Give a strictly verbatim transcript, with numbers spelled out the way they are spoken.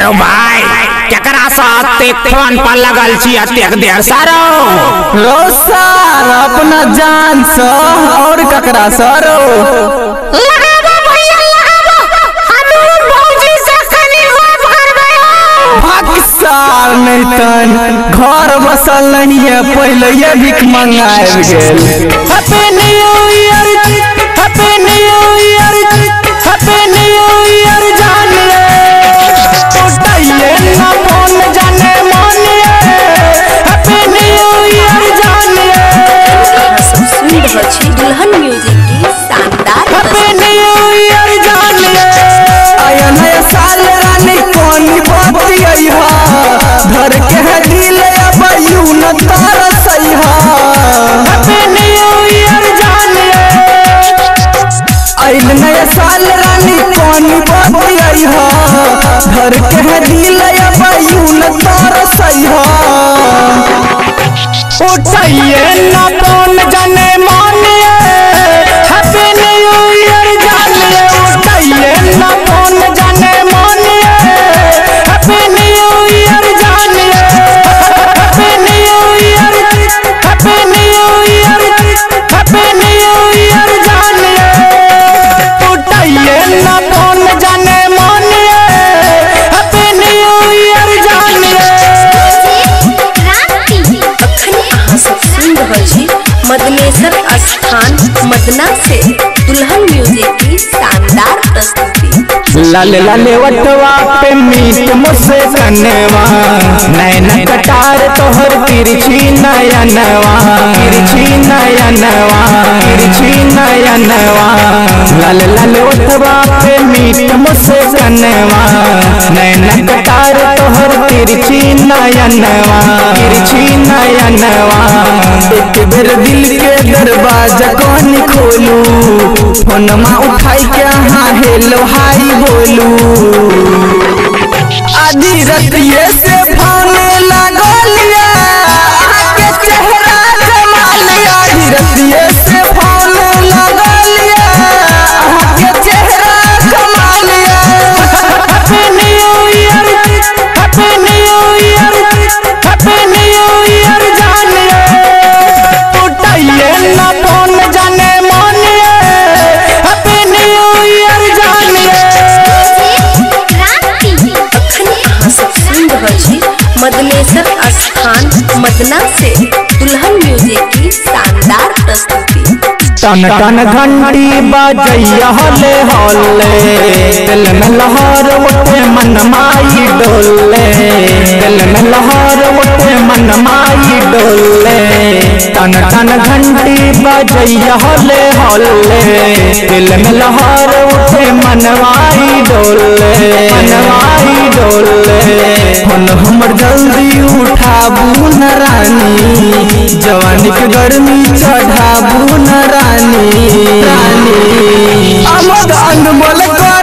हेरो भाई केकरा साथ फोन पर लगल छी अतेक देर सारो रो सर अपना जान से और ककरा सरो लगाबो भैया लगाबो हम भौजी से कनी बात करबे भाग साल नहीं तन घर बसल नहीं है पहले ये भीख मंगाए गेल happy new year happy new year happy new year जान उठाइए ना फोन जाने मानिए हैप्पी न्यू ईयर जान सुन रहल छी दुल्हन म्यूजिक की शानदार हैप्पी न्यू ईयर जान आया नया साल रानी कौन बात आईहा घर के दिल अब यू न तरसईहा हैप्पी न्यू ईयर जान आइल नया साल रानी कौन बात आईहा घर के दिल अब यू न तरसईहा उठाइए ना फोन जाने मानिए हैप्पी न्यू ईयर जानिए उठाइए ना फोन जाने मानिए हैप्पी न्यू ईयर जानिए happy new year happy new year happy new year जानिए उठाइए ना फोन जाने मानिए हैप्पी न्यू ईयर जानिए सुन रहल छी मदनेसर स्थान मदना से दुल्हन म्यूजिक की शानदार प्रस्तुति लाले लाले वटवा पे मीत मुझसे कनवा नैन कटार तोहर तिरछी नयनवा तिरछी नयनवा तिरछी नयनवा लाले लाले वटवा पे मीत मुझसे कनवा नैन कटार तोहर तिरछी नयनवा तिरछी नयनवा एक बेर दिल के दरवाजा कौन खोलू फोनमा उठाई के हाँ हेलो हाई बोलू आधी रतिये से भाने लगलिया आके चेहरा जमालिया आधी रतिये से भाने लगलिया आके चेहरा जमालिया happy new year happy new year happy new year जानिए उठाइए ना फोन जाने मानिए हैप्पी न्यू ईयर जानिए सुन रहल छी मदनेसर स्थान मदना से दुल्हन म्यूजिक की शानदार प्रस्तुति टन टन घंटी बजैया हले हले दिल में लहर उठे मन माई डोले दिल में लहर उठे मन माई डोले टन टन घंटी बजैया हले हले दिल में लहर उठे मन माई डोले मन माई डोले फोन हमर जल्दी उठाबू न रानी जवानी के गर्मी चढ़ाबू न रानी रानी अमद अनमोल